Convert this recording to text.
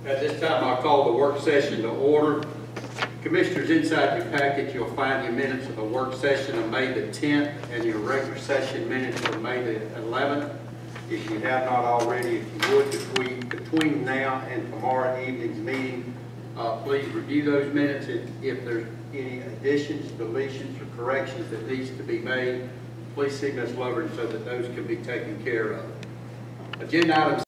At this time, I'll call the work session to order. Commissioners, inside your packet, you'll find your minutes of the work session of May the 10th and your regular session minutes of May the 11th. If you have not already, if you would, between now and tomorrow evening's meeting, please review those minutes. If there's any additions, deletions, or corrections that needs to be made, please see Ms. Lovren so that those can be taken care of. Agenda items